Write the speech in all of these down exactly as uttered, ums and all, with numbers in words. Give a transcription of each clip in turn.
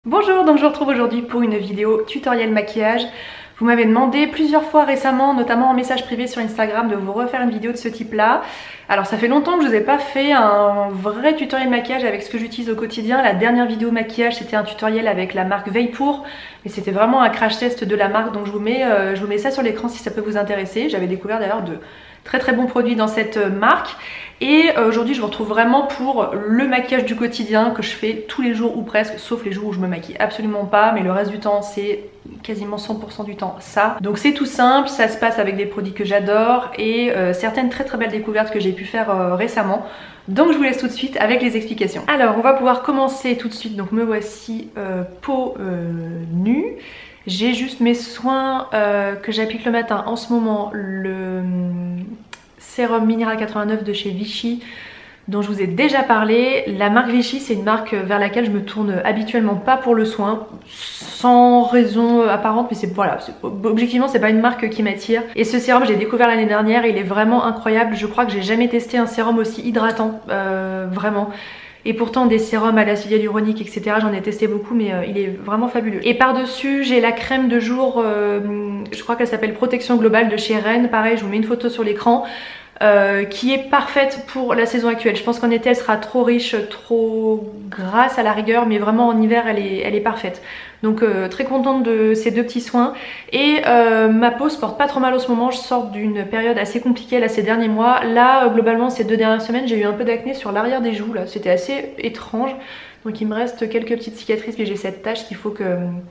Bonjour, donc je vous retrouve aujourd'hui pour une vidéo tutoriel maquillage. Vous m'avez demandé plusieurs fois récemment, notamment en message privé sur Instagram, de vous refaire une vidéo de ce type là. Alors ça fait longtemps que je vous ai pas fait un vrai tutoriel maquillage avec ce que j'utilise au quotidien. La dernière vidéo maquillage c'était un tutoriel avec la marque Veilpour et c'était vraiment un crash test de la marque, donc je vous mets, euh, je vous mets ça sur l'écran si ça peut vous intéresser. J'avais découvert d'ailleurs de très très bons produits dans cette marque. Et aujourd'hui je vous retrouve vraiment pour le maquillage du quotidien que je fais tous les jours ou presque, sauf les jours où je me maquille absolument pas, mais le reste du temps c'est quasiment cent pour cent du temps ça. Donc c'est tout simple, ça se passe avec des produits que j'adore et euh, certaines très très belles découvertes que j'ai pu faire euh, récemment. Donc je vous laisse tout de suite avec les explications. Alors on va pouvoir commencer tout de suite, donc me voici euh, peau euh, nue. J'ai juste mes soins euh, que j'applique le matin en ce moment, le sérum minéral quatre-vingt-neuf de chez Vichy dont je vous ai déjà parlé. La marque Vichy c'est une marque vers laquelle je me tourne habituellement pas pour le soin, sans raison apparente, mais c'est voilà, objectivement c'est pas une marque qui m'attire. Et ce sérum j'ai découvert l'année dernière, il est vraiment incroyable. Je crois que j'ai jamais testé un sérum aussi hydratant, euh, vraiment. Et pourtant des sérums à l'acide hyaluronique etc, j'en ai testé beaucoup, mais euh, il est vraiment fabuleux. Et par dessus j'ai la crème de jour, euh, je crois qu'elle s'appelle Protection Globale de chez Rennes. Pareil, je vous mets une photo sur l'écran. Euh, qui est parfaite pour la saison actuelle. Je pense qu'en été elle sera trop riche, trop grasse à la rigueur, mais vraiment en hiver elle est, elle est parfaite. Donc euh, très contente de ces deux petits soins. Et euh, ma peau se porte pas trop mal en ce moment, je sors d'une période assez compliquée là ces derniers mois. Là euh, globalement ces deux dernières semaines j'ai eu un peu d'acné sur l'arrière des joues là, c'était assez étrange. Donc il me reste quelques petites cicatrices, puis j'ai cette tache qu'il faut que...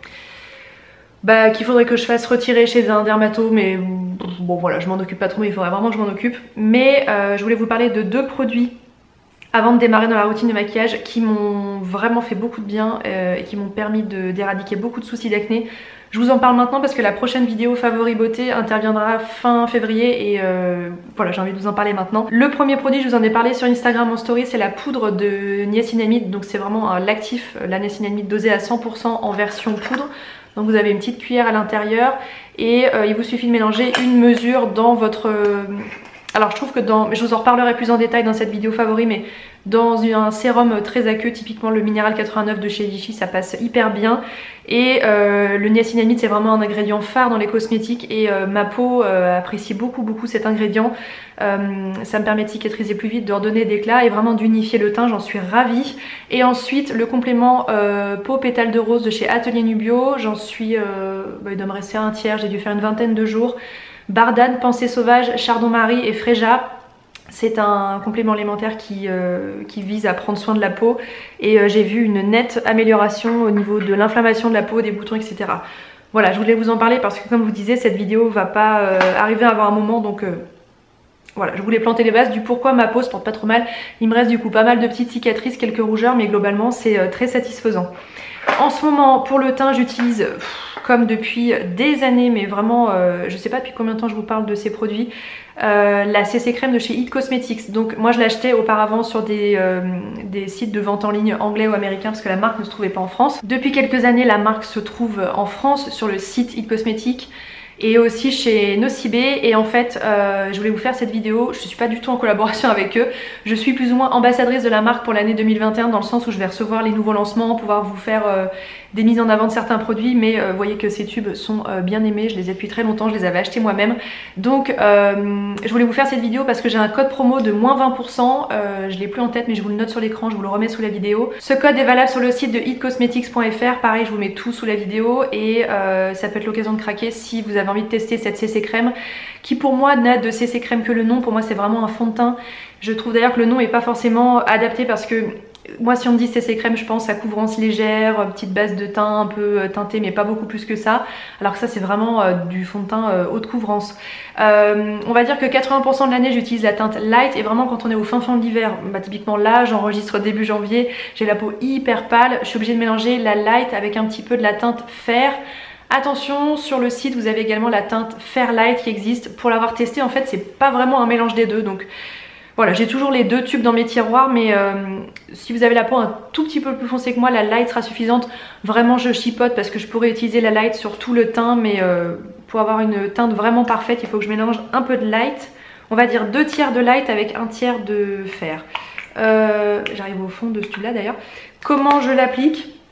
Bah, qu'il faudrait que je fasse retirer chez un dermato, mais bon voilà, je m'en occupe pas trop, mais il faudrait vraiment que je m'en occupe. Mais euh, je voulais vous parler de deux produits avant de démarrer dans la routine de maquillage qui m'ont vraiment fait beaucoup de bien euh, et qui m'ont permis d'éradiquer beaucoup de soucis d'acné. Je vous en parle maintenant parce que la prochaine vidéo Favori Beauté interviendra fin février et euh, voilà, j'ai envie de vous en parler maintenant. Le premier produit, je vous en ai parlé sur Instagram en story, c'est la poudre de niacinamide. Donc c'est vraiment un l'actif, la niacinamide dosée à cent pour cent en version poudre. Donc vous avez une petite cuillère à l'intérieur et euh, il vous suffit de mélanger une mesure dans votre... Euh... Alors je trouve que dans... Je vous en reparlerai plus en détail dans cette vidéo favori, mais dans un sérum très aqueux, typiquement le minéral quatre-vingt-neuf de chez Vichy, ça passe hyper bien. Et euh, le niacinamide c'est vraiment un ingrédient phare dans les cosmétiques et euh, ma peau euh, apprécie beaucoup beaucoup cet ingrédient. Euh, ça me permet de cicatriser plus vite, de redonner d'éclat et vraiment d'unifier le teint, j'en suis ravie. Et ensuite le complément euh, peau pétale de rose de chez Atelier Nubio, j'en suis... Euh, bah, il doit me rester un tiers, j'ai dû faire une vingtaine de jours. Bardane, Pensée Sauvage, Chardon-Marie et Fréja. C'est un complément alimentaire qui, euh, qui vise à prendre soin de la peau et euh, j'ai vu une nette amélioration au niveau de l'inflammation de la peau, des boutons et cetera. Voilà, je voulais vous en parler parce que comme je vous disais, cette vidéo va pas euh, arriver à avoir un moment, donc euh, voilà, je voulais planter les bases du pourquoi ma peau se porte pas trop mal. Il me reste du coup pas mal de petites cicatrices, quelques rougeurs, mais globalement c'est euh, très satisfaisant. En ce moment, pour le teint, j'utilise comme depuis des années, mais vraiment, euh, je sais pas depuis combien de temps je vous parle de ces produits, euh, la C C crème de chez It Cosmetics. Donc moi je l'achetais auparavant sur des, euh, des sites de vente en ligne anglais ou américains parce que la marque ne se trouvait pas en France. Depuis quelques années, la marque se trouve en France sur le site It Cosmetics et aussi chez Nocibé. Et en fait euh, je voulais vous faire cette vidéo, je suis pas du tout en collaboration avec eux, je suis plus ou moins ambassadrice de la marque pour l'année deux mille vingt et un dans le sens où je vais recevoir les nouveaux lancements, pouvoir vous faire euh, des mises en avant de certains produits, mais euh, vous voyez que ces tubes sont euh, bien aimés, je les ai depuis très longtemps, je les avais achetés moi-même. Donc euh, je voulais vous faire cette vidéo parce que j'ai un code promo de moins vingt pour cent, euh, je l'ai plus en tête mais je vous le note sur l'écran, je vous le remets sous la vidéo. Ce code est valable sur le site de it cosmetics point f r, pareil je vous mets tout sous la vidéo et euh, ça peut être l'occasion de craquer si vous avez envie de tester cette C C crème qui pour moi n'a de C C crème que le nom. Pour moi c'est vraiment un fond de teint. Je trouve d'ailleurs que le nom est pas forcément adapté parce que moi si on me dit C C crème je pense à couvrance légère, petite base de teint un peu teintée mais pas beaucoup plus que ça, alors que ça c'est vraiment euh, du fond de teint euh, haute couvrance. Euh, on va dire que quatre-vingts pour cent de l'année j'utilise la teinte light et vraiment quand on est au fin fond de l'hiver, bah, typiquement là j'enregistre début janvier, j'ai la peau hyper pâle, je suis obligée de mélanger la light avec un petit peu de la teinte fer. Attention, sur le site vous avez également la teinte Fairlight qui existe. Pour l'avoir testé en fait c'est pas vraiment un mélange des deux, donc voilà, j'ai toujours les deux tubes dans mes tiroirs, mais euh, si vous avez la peau un tout petit peu plus foncée que moi, la light sera suffisante. Vraiment je chipote parce que je pourrais utiliser la light sur tout le teint, mais euh, pour avoir une teinte vraiment parfaite il faut que je mélange un peu de light, on va dire deux tiers de light avec un tiers de fer. euh, J'arrive au fond de ce tube là d'ailleurs. Comment je l'applique?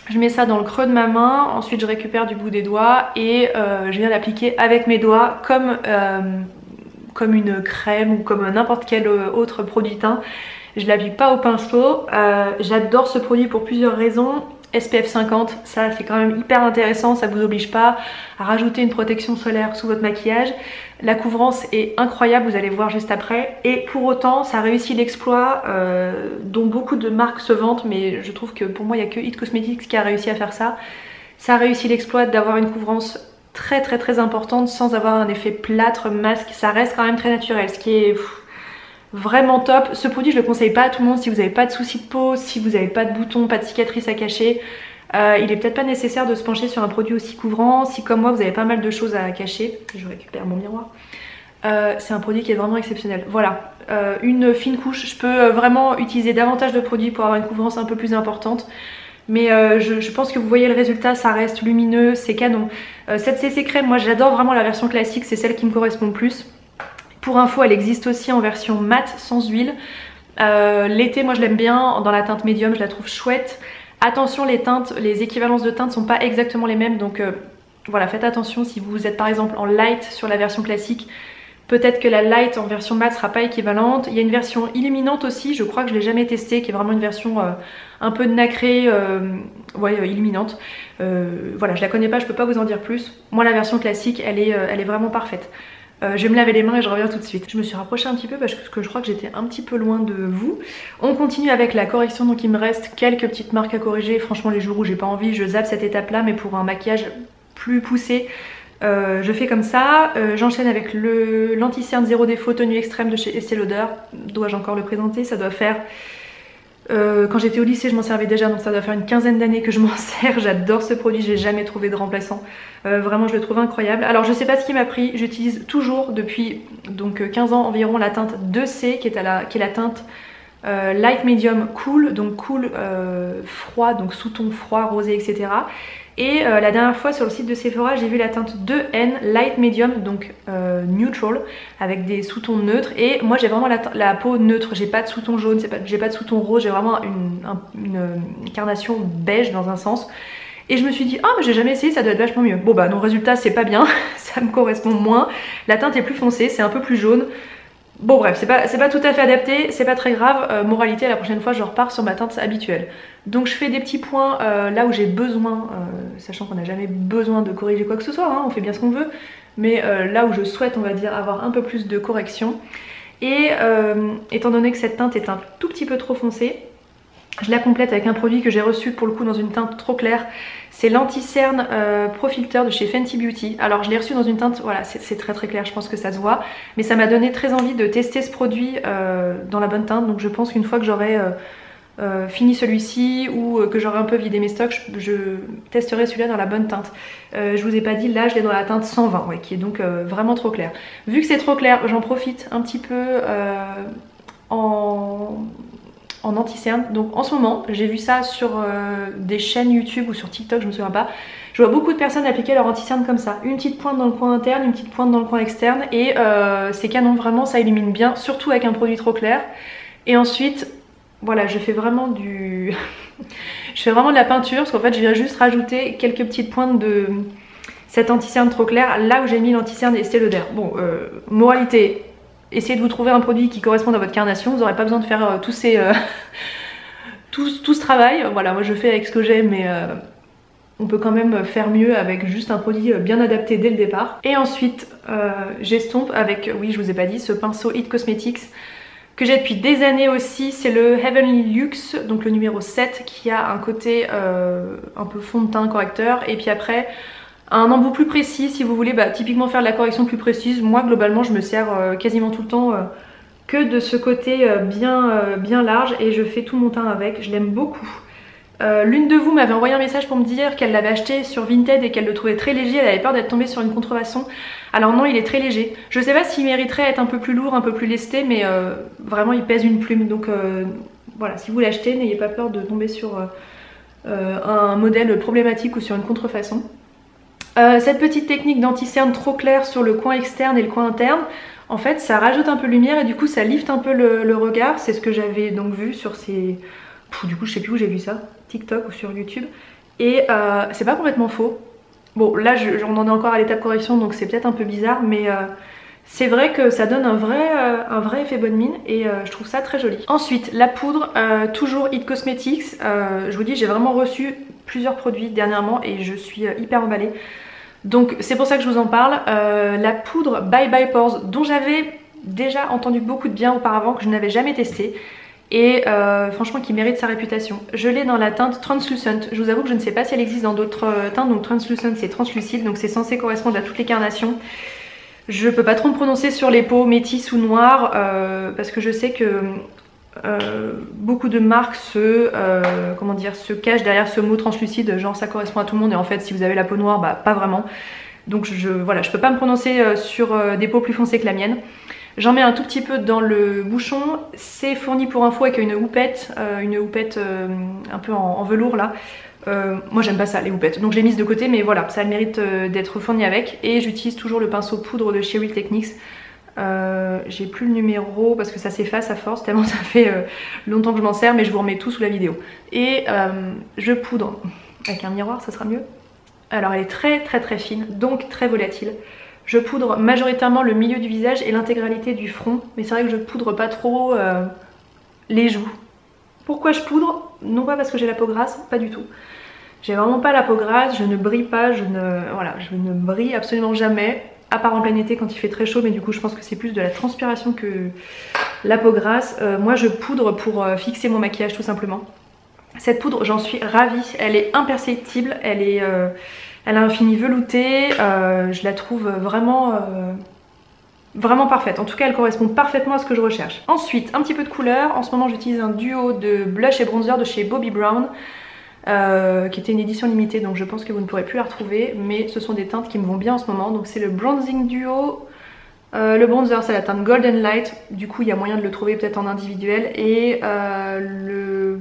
Je mets ça dans le creux de ma main, ensuite je récupère du bout des doigts et euh, je viens l'appliquer avec mes doigts comme, euh, comme une crème ou comme n'importe quel autre produit teint. Je l'applique pas au pinceau. Euh, J'adore ce produit pour plusieurs raisons. S P F cinquante, ça c'est quand même hyper intéressant, ça vous oblige pas à rajouter une protection solaire sous votre maquillage. La couvrance est incroyable, vous allez voir juste après. Et pour autant, ça réussit l'exploit euh, dont beaucoup de marques se vantent, mais je trouve que pour moi, il n'y a que It Cosmetics qui a réussi à faire ça. Ça réussit l'exploit d'avoir une couvrance très très très importante sans avoir un effet plâtre, masque. Ça reste quand même très naturel, ce qui est pff, vraiment top. Ce produit, je le conseille pas à tout le monde si vous n'avez pas de soucis de peau, si vous n'avez pas de boutons, pas de cicatrices à cacher. Euh, il est peut-être pas nécessaire de se pencher sur un produit aussi couvrant. Si comme moi vous avez pas mal de choses à cacher, je récupère mon miroir. Euh, c'est un produit qui est vraiment exceptionnel. Voilà, euh, une fine couche. Je peux vraiment utiliser davantage de produits pour avoir une couvrance un peu plus importante. Mais euh, je, je pense que vous voyez le résultat, ça reste lumineux, c'est canon. Euh, cette C C crème, moi j'adore vraiment la version classique, c'est celle qui me correspond le plus. Pour info, elle existe aussi en version mat, sans huile. Euh, L'été, moi je l'aime bien, dans la teinte médium, je la trouve chouette. Attention, les teintes, les équivalences de teintes sont pas exactement les mêmes, donc euh, voilà, faites attention si vous êtes par exemple en light sur la version classique. Peut-être que la light en version mat sera pas équivalente. Il y a une version illuminante aussi, je crois que je l'ai jamais testée, qui est vraiment une version euh, un peu nacrée, euh, ouais, euh, illuminante. Euh, voilà, je la connais pas, je peux pas vous en dire plus. Moi la version classique, elle est, euh, elle est vraiment parfaite. Euh, je vais me laver les mains et je reviens tout de suite. Je me suis rapprochée un petit peu parce que je crois que j'étais un petit peu loin de vous. On continue avec la correction, donc il me reste quelques petites marques à corriger. Franchement les jours où j'ai pas envie, je zappe cette étape là, mais pour un maquillage plus poussé, euh, je fais comme ça. Euh, J'enchaîne avec le l'anti-cerne zéro défaut tenue extrême de chez Estée Lauder. Dois-je encore le présenter? Ça doit faire... Euh, quand j'étais au lycée, je m'en servais déjà, donc ça doit faire une quinzaine d'années que je m'en sers. J'adore ce produit, j'ai jamais trouvé de remplaçant. Euh, vraiment, je le trouve incroyable. Alors, je sais pas ce qui m'a pris. J'utilise toujours depuis donc quinze ans environ la teinte deux C, qui est, à la, qui est la teinte euh, light medium cool, donc cool euh, froid, donc sous-ton froid, rosé, et cetera. Et euh, la dernière fois sur le site de Sephora, j'ai vu la teinte deux N light medium, donc euh, neutral, avec des sous-tons neutres. Et moi j'ai vraiment la, la peau neutre, j'ai pas de sous-ton jaune, j'ai pas de sous-ton rose, j'ai vraiment une, un, une, une carnation beige dans un sens. Et je me suis dit, ah mais j'ai jamais essayé, ça doit être vachement mieux. Bon bah non, résultat c'est pas bien, ça me correspond moins. La teinte est plus foncée, c'est un peu plus jaune. Bon bref, c'est pas, c'est pas tout à fait adapté, c'est pas très grave. Euh, moralité, la prochaine fois je repars sur ma teinte habituelle. Donc je fais des petits points euh, là où j'ai besoin, euh, sachant qu'on n'a jamais besoin de corriger quoi que ce soit, hein, on fait bien ce qu'on veut. Mais euh, là où je souhaite, on va dire, avoir un peu plus de correction. Et euh, étant donné que cette teinte est un tout petit peu trop foncée, je la complète avec un produit que j'ai reçu pour le coup dans une teinte trop claire. C'est l'anti-cerne euh, Pro Filter de chez Fenty Beauty. Alors je l'ai reçu dans une teinte, voilà, c'est très très clair, je pense que ça se voit. Mais ça m'a donné très envie de tester ce produit euh, dans la bonne teinte. Donc je pense qu'une fois que j'aurai euh, euh, fini celui-ci ou euh, que j'aurai un peu vidé mes stocks, je, je testerai celui-là dans la bonne teinte. Euh, je vous ai pas dit, là je l'ai dans la teinte cent vingt, ouais, qui est donc euh, vraiment trop clair. Vu que c'est trop clair, j'en profite un petit peu euh, en... en anti-cerne. Donc en ce moment, j'ai vu ça sur euh, des chaînes YouTube ou sur TikTok, je me souviens pas. Je vois beaucoup de personnes appliquer leur anti-cerne comme ça. Une petite pointe dans le coin interne, une petite pointe dans le coin externe. Et euh, c'est canon, vraiment, ça illumine bien, surtout avec un produit trop clair. Et ensuite, voilà, je fais vraiment du... je fais vraiment de la peinture, parce qu'en fait, je viens juste rajouter quelques petites pointes de cet anti-cerne trop clair, là où j'ai mis l'anti-cerne Estée Lauder. Bon, euh, moralité... essayez de vous trouver un produit qui corresponde à votre carnation, vous n'aurez pas besoin de faire euh, tous ces, euh, tout, tout ce travail. Voilà, moi je fais avec ce que j'ai, mais euh, on peut quand même faire mieux avec juste un produit bien adapté dès le départ. Et ensuite, euh, j'estompe avec, oui je vous ai pas dit, ce pinceau It Cosmetics que j'ai depuis des années aussi. C'est le Heavenly Luxe, donc le numéro sept, qui a un côté euh, un peu fond de teint correcteur. Et puis après... un embout plus précis si vous voulez bah, typiquement faire de la correction plus précise. Moi globalement je me sers euh, quasiment tout le temps euh, que de ce côté euh, bien, euh, bien large et je fais tout mon teint avec, je l'aime beaucoup. Euh, L'une de vous m'avait envoyé un message pour me dire qu'elle l'avait acheté sur Vinted et qu'elle le trouvait très léger, elle avait peur d'être tombée sur une contrefaçon. Alors non, il est très léger. Je sais pas s'il mériterait d'être un peu plus lourd, un peu plus lesté, mais euh, vraiment il pèse une plume. Donc euh, voilà, si vous l'achetez, n'ayez pas peur de tomber sur euh, euh, un modèle problématique ou sur une contrefaçon. Euh, cette petite technique d'anti-cerne trop clair sur le coin externe et le coin interne, en fait ça rajoute un peu de lumière et du coup ça lifte un peu le, le regard. C'est ce que j'avais donc vu sur ces... Pff, du coup je sais plus où j'ai vu ça, TikTok ou sur YouTube. Et euh, c'est pas complètement faux. Bon là je, on en est encore à l'étape correction donc c'est peut-être un peu bizarre mais euh, c'est vrai que ça donne un vrai, euh, un vrai effet bonne mine et euh, je trouve ça très joli. Ensuite la poudre, euh, toujours It Cosmetics, euh, je vous dis j'ai vraiment reçu plusieurs produits dernièrement et je suis euh, hyper emballée. Donc c'est pour ça que je vous en parle. Euh, la poudre Bye Bye Pores dont j'avais déjà entendu beaucoup de bien auparavant, que je n'avais jamais testé. Et euh, franchement qui mérite sa réputation. Je l'ai dans la teinte Translucent. Je vous avoue que je ne sais pas si elle existe dans d'autres teintes. Donc Translucent c'est translucide, donc c'est censé correspondre à toutes les carnations. Je peux pas trop me prononcer sur les peaux métisses ou noires euh, parce que je sais que euh, beaucoup de marques se, euh, comment dire, se cachent derrière ce mot translucide, genre ça correspond à tout le monde et en fait si vous avez la peau noire, bah pas vraiment. Donc je, voilà, je peux pas me prononcer sur des peaux plus foncées que la mienne. J'en mets un tout petit peu dans le bouchon, c'est fourni pour info avec une houppette, euh, une houppette euh, un peu en, en velours là. Euh, moi j'aime pas ça les houpettes, donc je l'ai mise de côté mais voilà, ça a le mérite euh, d'être fourni avec. Et j'utilise toujours le pinceau poudre de chez Real Techniques. Euh, j'ai plus le numéro parce que ça s'efface à force tellement ça fait euh, longtemps que je m'en sers, mais je vous remets tout sous la vidéo. Et euh, je poudre avec un miroir, ça sera mieux. Alors elle est très très très fine, donc très volatile. Je poudre majoritairement le milieu du visage et l'intégralité du front, mais c'est vrai que je poudre pas trop euh, les joues. Pourquoi je poudre? Non pas parce que j'ai la peau grasse, pas du tout. J'ai vraiment pas la peau grasse, je ne brille pas, je ne, voilà, je ne brille absolument jamais, à part en plein été quand il fait très chaud, mais du coup je pense que c'est plus de la transpiration que la peau grasse. Euh, moi je poudre pour euh, fixer mon maquillage tout simplement. Cette poudre, j'en suis ravie, elle est imperceptible, elle est... Euh, Elle a un fini velouté, euh, je la trouve vraiment, euh, vraiment parfaite. En tout cas, elle correspond parfaitement à ce que je recherche. Ensuite, un petit peu de couleur. En ce moment, j'utilise un duo de blush et bronzer de chez Bobbi Brown, euh, qui était une édition limitée, donc je pense que vous ne pourrez plus la retrouver. Mais ce sont des teintes qui me vont bien en ce moment. Donc c'est le Bronzing Duo. Euh, le bronzer, c'est la teinte Golden Light. Du coup, il y a moyen de le trouver peut-être en individuel. Et euh, le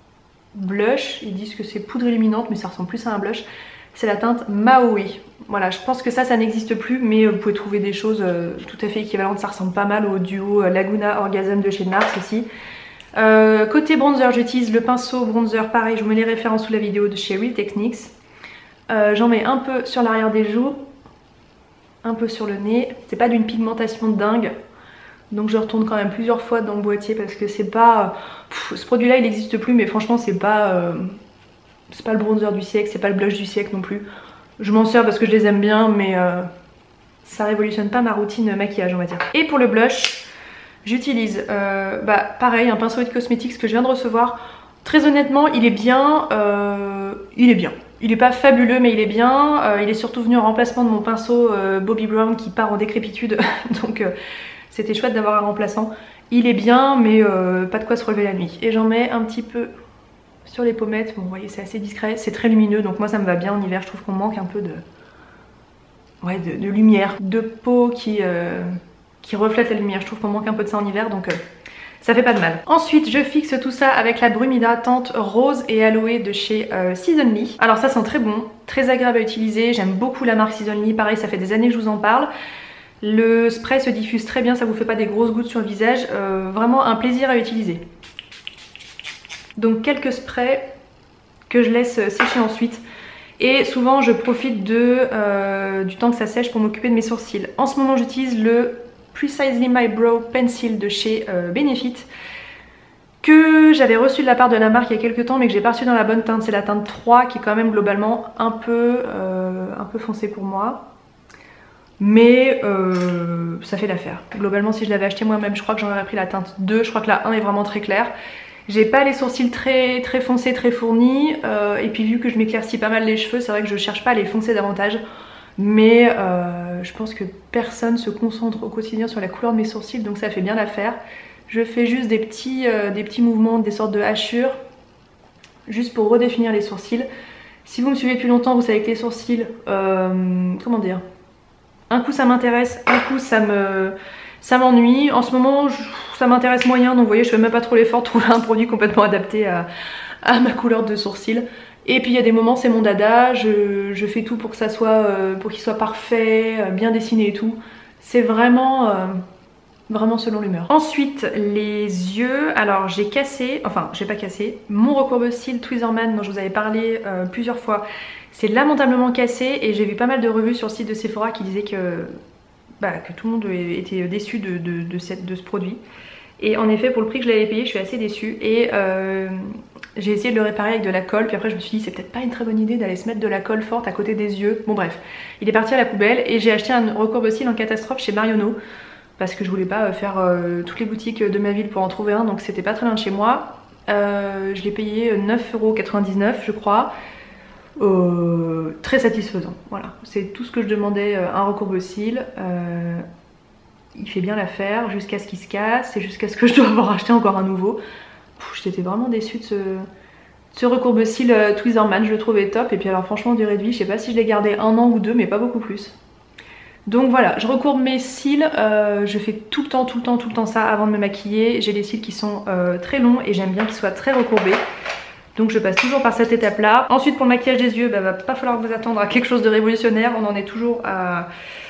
blush, ils disent que c'est poudre illuminante, mais ça ressemble plus à un blush. C'est la teinte Maui. Voilà, je pense que ça, ça n'existe plus, mais vous pouvez trouver des choses euh, tout à fait équivalentes. Ça ressemble pas mal au duo Laguna Orgasm de chez Nars aussi. Euh, côté bronzer, j'utilise le pinceau bronzer, pareil, je vous mets les références sous la vidéo de chez Real Techniques. Euh, J'en mets un peu sur l'arrière des joues, un peu sur le nez. C'est pas d'une pigmentation dingue, donc je retourne quand même plusieurs fois dans le boîtier parce que c'est pas... Pff, ce produit-là, il n'existe plus, mais franchement, c'est pas... Euh... C'est pas le bronzer du siècle, c'est pas le blush du siècle non plus. Je m'en sers parce que je les aime bien, mais euh, ça révolutionne pas ma routine maquillage, on va dire. Et pour le blush, j'utilise, euh, bah, pareil, un pinceau It Cosmetics que je viens de recevoir. Très honnêtement, il est bien, euh, il est bien. Il est pas fabuleux, mais il est bien. Euh, il est surtout venu en remplacement de mon pinceau euh, Bobbi Brown qui part en décrépitude, donc euh, c'était chouette d'avoir un remplaçant. Il est bien, mais euh, pas de quoi se relever la nuit. Et j'en mets un petit peu sur les pommettes. Bon, vous voyez, c'est assez discret, c'est très lumineux, donc moi ça me va bien en hiver. Je trouve qu'on manque un peu de, ouais, de, de lumière, de peau qui, euh, qui reflète la lumière. Je trouve qu'on manque un peu de ça en hiver, donc euh, ça fait pas de mal. Ensuite, je fixe tout ça avec la brume hydratante rose et aloe de chez euh, Seasonly. Alors ça sent très bon, très agréable à utiliser. J'aime beaucoup la marque Seasonly, pareil, ça fait des années que je vous en parle. Le spray se diffuse très bien, ça vous fait pas des grosses gouttes sur le visage. Euh, vraiment un plaisir à utiliser. Donc quelques sprays que je laisse sécher ensuite. Et souvent je profite de, euh, du temps que ça sèche pour m'occuper de mes sourcils. En ce moment j'utilise le Precisely My Brow Pencil de chez euh, Benefit, que j'avais reçu de la part de la marque il y a quelques temps mais que j'ai pas reçu dans la bonne teinte. C'est la teinte trois qui est quand même globalement un peu, euh, un peu foncée pour moi. Mais euh, ça fait l'affaire. Globalement si je l'avais acheté moi-même je crois que j'en aurais pris la teinte deux. Je crois que la un est vraiment très claire. J'ai pas les sourcils très très foncés, très fournis, euh, et puis vu que je m'éclaircis pas mal les cheveux, c'est vrai que je cherche pas à les foncer davantage. Mais euh, je pense que personne se concentre au quotidien sur la couleur de mes sourcils, donc ça fait bien l'affaire. Je fais juste des petits, euh, des petits mouvements, des sortes de hachures, juste pour redéfinir les sourcils. Si vous me suivez depuis longtemps, vous savez que les sourcils, euh, comment dire, un coup ça m'intéresse, un coup ça me... ça m'ennuie. En ce moment je, ça m'intéresse moyen, donc vous voyez je fais même pas trop l'effort de trouver un produit complètement adapté à, à ma couleur de sourcils. Et puis il y a des moments c'est mon dada, je, je fais tout pour que ça soit, euh, pour qu'il soit parfait, euh, bien dessiné et tout. C'est vraiment euh, vraiment selon l'humeur. Ensuite les yeux, alors j'ai cassé, enfin j'ai pas cassé, mon recourbe-cils Tweezerman dont je vous avais parlé euh, plusieurs fois, c'est lamentablement cassé et j'ai vu pas mal de revues sur le site de Sephora qui disaient que, bah, que tout le monde était déçu de, de, de, cette, de ce produit. Et en effet pour le prix que je l'avais payé je suis assez déçue et euh, j'ai essayé de le réparer avec de la colle, puis après je me suis dit c'est peut-être pas une très bonne idée d'aller se mettre de la colle forte à côté des yeux. Bon bref, il est parti à la poubelle et j'ai acheté un recourbe-cils en catastrophe chez Marionneau parce que je voulais pas faire euh, toutes les boutiques de ma ville pour en trouver un, donc c'était pas très loin de chez moi. Euh, je l'ai payé neuf euros quatre-vingt-dix-neuf je crois. Euh, très satisfaisant, voilà, c'est tout ce que je demandais, euh, un recourbe-cils. Euh, il fait bien l'affaire jusqu'à ce qu'il se casse et jusqu'à ce que je dois avoir acheté encore un nouveau. J'étais vraiment déçue de ce, de ce recourbe-cils euh, Tweezerman, je le trouvais top. Et puis alors franchement durée de vie, je sais pas si je l'ai gardé un an ou deux, mais pas beaucoup plus. Donc voilà, je recourbe mes cils, euh, je fais tout le temps, tout le temps, tout le temps ça avant de me maquiller. J'ai des cils qui sont euh, très longs et j'aime bien qu'ils soient très recourbés. Donc je passe toujours par cette étape là. Ensuite pour le maquillage des yeux, bah, va pas falloir vous attendre à quelque chose de révolutionnaire. On en est toujours à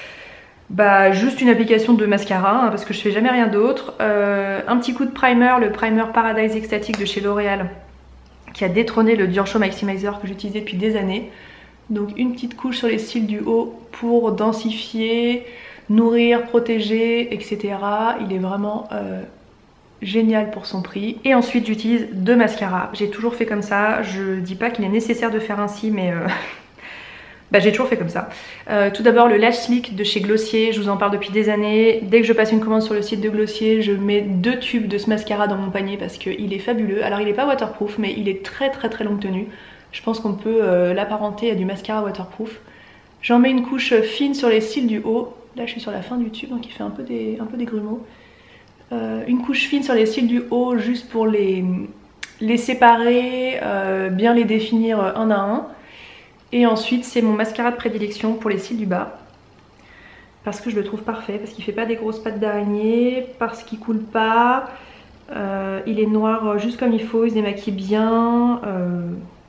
bah, juste une application de mascara hein, parce que je fais jamais rien d'autre. Euh, un petit coup de primer, le primer Paradise Ecstatic de chez L'Oréal qui a détrôné le Dior Show Maximizer que j'utilisais depuis des années. Donc une petite couche sur les cils du haut pour densifier, nourrir, protéger, et cetera. Il est vraiment euh, génial pour son prix. Et ensuite j'utilise deux mascaras. J'ai toujours fait comme ça. Je dis pas qu'il est nécessaire de faire ainsi, mais euh, bah, j'ai toujours fait comme ça. Euh, tout d'abord le Lash Slick de chez Glossier. Je vous en parle depuis des années. Dès que je passe une commande sur le site de Glossier, je mets deux tubes de ce mascara dans mon panier parce qu'il est fabuleux. Alors il est pas waterproof, mais il est très très très longue tenue. Je pense qu'on peut euh, l'apparenter à du mascara waterproof. J'en mets une couche fine sur les cils du haut. Là je suis sur la fin du tube donc il fait un peu des, un peu des grumeaux. Euh, une couche fine sur les cils du haut juste pour les, les séparer, euh, bien les définir un à un. Et ensuite c'est mon mascara de prédilection pour les cils du bas. Parce que je le trouve parfait, parce qu'il fait pas des grosses pattes d'araignée, parce qu'il coule pas. Euh, il est noir juste comme il faut, il se démaquille bien. Euh,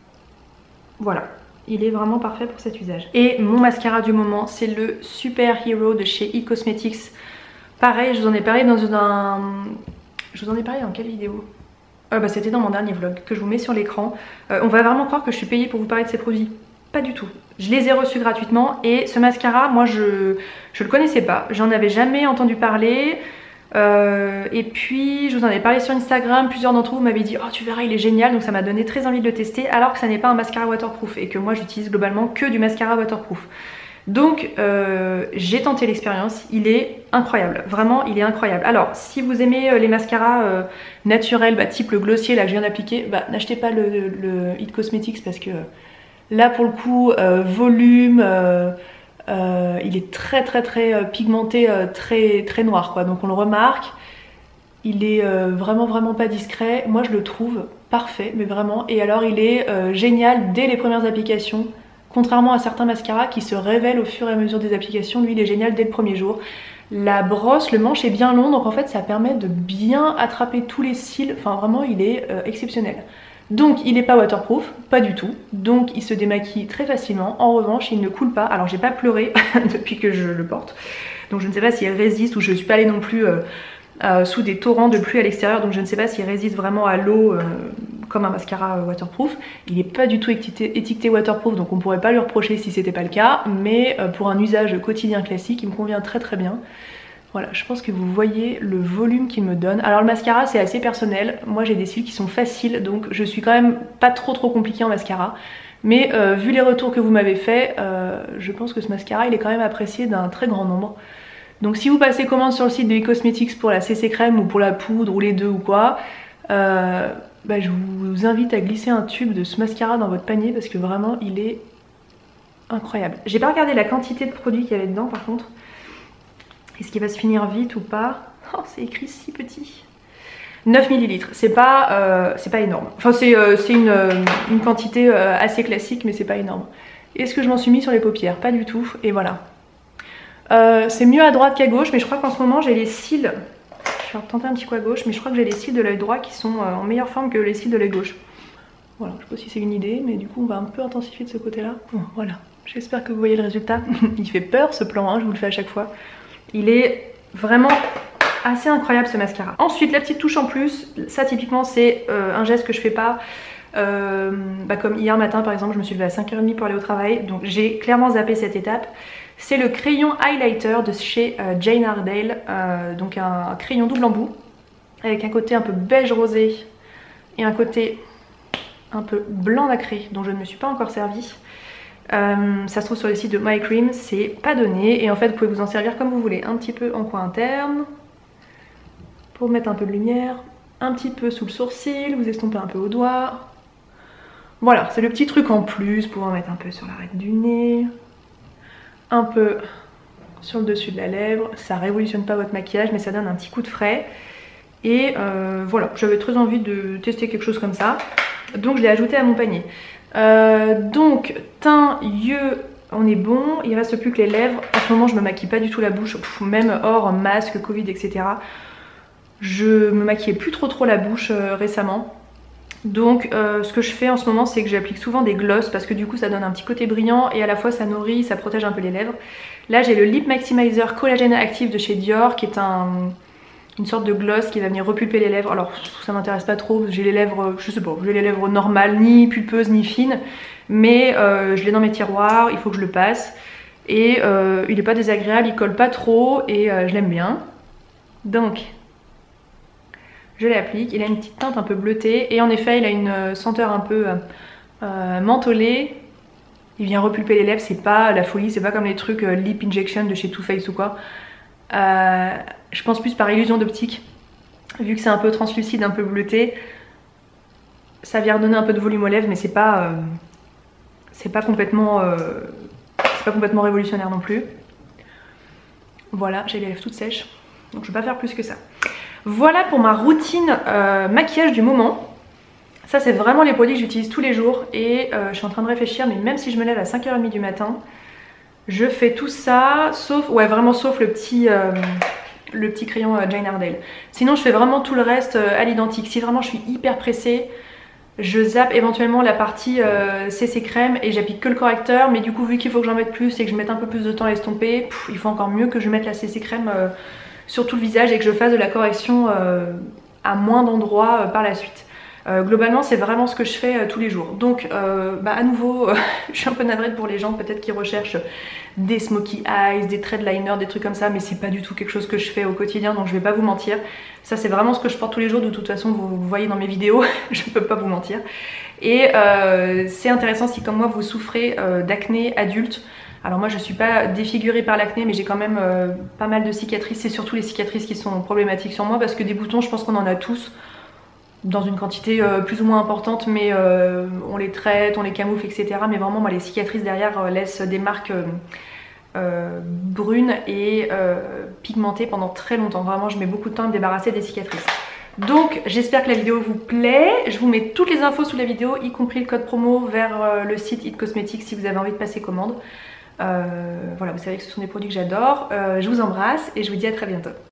voilà. Il est vraiment parfait pour cet usage. Et mon mascara du moment, c'est le Super Hero de chez eCosmetics. Pareil, je vous en ai parlé dans un... Je vous en ai parlé dans quelle vidéo euh, bah, c'était dans mon dernier vlog que je vous mets sur l'écran. Euh, on va vraiment croire que je suis payée pour vous parler de ces produits. Pas du tout. Je les ai reçus gratuitement et ce mascara, moi je je le connaissais pas. J'en avais jamais entendu parler. Euh, et puis je vous en ai parlé sur Instagram, plusieurs d'entre vous m'avaient dit oh tu verras il est génial, donc ça m'a donné très envie de le tester alors que ça n'est pas un mascara waterproof et que moi j'utilise globalement que du mascara waterproof. Donc euh, j'ai tenté l'expérience, il est incroyable, vraiment il est incroyable. Alors si vous aimez les mascaras euh, naturels, bah, type le glossier là que je viens d'appliquer, bah, n'achetez pas le, le, le eCosmetics parce que là pour le coup euh, volume, euh, Euh, il est très très très euh, pigmenté, euh, très très noir quoi, donc on le remarque. Il est euh, vraiment vraiment pas discret, moi je le trouve parfait, mais vraiment. Et alors il est euh, génial dès les premières applications, contrairement à certains mascaras qui se révèlent au fur et à mesure des applications. Lui il est génial dès le premier jour. La brosse, le manche est bien long, donc en fait ça permet de bien attraper tous les cils, enfin vraiment il est euh, exceptionnel. Donc il n'est pas waterproof, pas du tout, donc il se démaquille très facilement. En revanche il ne coule pas, alors j'ai pas pleuré depuis que je le porte, donc je ne sais pas s'il résiste, ou je ne suis pas allée non plus euh, euh, sous des torrents de pluie à l'extérieur, donc je ne sais pas s'il résiste vraiment à l'eau euh, comme un mascara euh, waterproof. Il n'est pas du tout étiqueté, étiqueté waterproof, donc on pourrait pas lui reprocher si c'était pas le cas, mais euh, pour un usage quotidien classique il me convient très très bien. Voilà, je pense que vous voyez le volume qu'il me donne. Alors le mascara c'est assez personnel, moi j'ai des cils qui sont faciles, donc je suis quand même pas trop trop compliquée en mascara. Mais euh, vu les retours que vous m'avez fait, euh, je pense que ce mascara il est quand même apprécié d'un très grand nombre. Donc si vous passez commande sur le site de eCosmetics pour la C C crème ou pour la poudre ou les deux ou quoi, euh, bah, je vous invite à glisser un tube de ce mascara dans votre panier parce que vraiment il est incroyable. J'ai pas regardé la quantité de produits qu'il y avait dedans par contre. Est-ce qu'il va se finir vite ou pas? Oh, c'est écrit si petit. neuf millilitres, c'est pas, euh, c'est pas énorme. Enfin, c'est euh, une, euh, une quantité euh, assez classique, mais c'est pas énorme. Est-ce que je m'en suis mis sur les paupières? Pas du tout, et voilà. Euh, c'est mieux à droite qu'à gauche, mais je crois qu'en ce moment, j'ai les cils... Je vais tenter un petit coup à gauche, mais je crois que j'ai les cils de l'œil droit qui sont euh, en meilleure forme que les cils de l'œil gauche. Voilà, je sais pas si c'est une idée, mais du coup, on va un peu intensifier de ce côté-là. Bon, voilà, j'espère que vous voyez le résultat. Il fait peur, ce plan, hein, je vous le fais à chaque fois. Il est vraiment assez incroyable ce mascara. Ensuite la petite touche en plus, ça typiquement c'est euh, un geste que je fais pas. Euh, bah comme hier matin par exemple, je me suis levée à cinq heures trente pour aller au travail, donc j'ai clairement zappé cette étape. C'est le crayon highlighter de chez euh, Jane Iredale, euh, donc un, un crayon double embout avec un côté un peu beige rosé et un côté un peu blanc nacré dont je ne me suis pas encore servi. Euh, ça se trouve sur le site de My Cream, c'est pas donné et en fait vous pouvez vous en servir comme vous voulez, un petit peu en coin interne pour mettre un peu de lumière, un petit peu sous le sourcil, vous estompez un peu au doigt. Voilà, c'est le petit truc en plus pour en mettre un peu sur l'arête du nez, un peu sur le dessus de la lèvre. Ça révolutionne pas votre maquillage mais ça donne un petit coup de frais. Et euh, voilà, j'avais très envie de tester quelque chose comme ça, donc je l'ai ajouté à mon panier. Euh, donc teint, yeux, on est bon, il reste plus que les lèvres. En ce moment je me maquille pas du tout la bouche, pff, même hors masque, Covid, et cetera. Je me maquillais plus trop trop la bouche euh, récemment. Donc euh, ce que je fais en ce moment c'est que j'applique souvent des glosses parce que du coup ça donne un petit côté brillant et à la fois ça nourrit, ça protège un peu les lèvres. Là j'ai le Lip Maximizer Collagène Active de chez Dior qui est un, une sorte de gloss qui va venir repulper les lèvres. Alors ça m'intéresse pas trop, j'ai les lèvres, je sais pas, j'ai les lèvres normales, ni pulpeuses ni fines, mais euh, je l'ai dans mes tiroirs, il faut que je le passe. Et euh, il est pas désagréable, il colle pas trop et euh, je l'aime bien. Donc je l'applique, il a une petite teinte un peu bleutée et en effet il a une senteur un peu euh, mentholée. Il vient repulper les lèvres, c'est pas la folie, c'est pas comme les trucs euh, Lip Injection de chez Too Faced ou quoi. Euh, je pense plus par illusion d'optique, vu que c'est un peu translucide, un peu bleuté. Ça vient redonner un peu de volume aux lèvres mais c'est pas, euh, c'est pas complètement, euh, c'est pas complètement révolutionnaire non plus. Voilà, j'ai les lèvres toutes sèches, donc je vais pas faire plus que ça. Voilà pour ma routine euh, maquillage du moment. Ça c'est vraiment les produits que j'utilise tous les jours et euh, je suis en train de réfléchir, mais même si je me lève à cinq heures trente du matin, je fais tout ça, sauf, ouais vraiment sauf le petit, euh, le petit crayon euh, Jane Iredale. Sinon je fais vraiment tout le reste euh, à l'identique. Si vraiment je suis hyper pressée, je zappe éventuellement la partie euh, C C crème et j'applique que le correcteur, mais du coup vu qu'il faut que j'en mette plus et que je mette un peu plus de temps à estomper, pff, il faut encore mieux que je mette la C C crème euh, sur tout le visage et que je fasse de la correction euh, à moins d'endroits euh, par la suite. Euh, globalement c'est vraiment ce que je fais euh, tous les jours. Donc euh, bah, à nouveau euh, je suis un peu navrée pour les gens peut-être qui recherchent des smokey eyes, des traits de liner, des trucs comme ça, mais c'est pas du tout quelque chose que je fais au quotidien, donc je vais pas vous mentir. Ça c'est vraiment ce que je porte tous les jours, de toute façon vous, vous voyez dans mes vidéos, je peux pas vous mentir. Et euh, c'est intéressant si comme moi vous souffrez euh, d'acné adulte. Alors moi je suis pas défigurée par l'acné mais j'ai quand même euh, pas mal de cicatrices, c'est surtout les cicatrices qui sont problématiques sur moi parce que des boutons je pense qu'on en a tous dans une quantité euh, plus ou moins importante, mais euh, on les traite, on les camoufle, et cetera. Mais vraiment moi les cicatrices derrière euh, laissent des marques euh, euh, brunes et euh, pigmentées pendant très longtemps. Vraiment je mets beaucoup de temps à me débarrasser des cicatrices. Donc j'espère que la vidéo vous plaît, je vous mets toutes les infos sous la vidéo, y compris le code promo vers euh, le site It Cosmetics si vous avez envie de passer commande. Euh, voilà, vous savez que ce sont des produits que j'adore. Euh, je vous embrasse et je vous dis à très bientôt.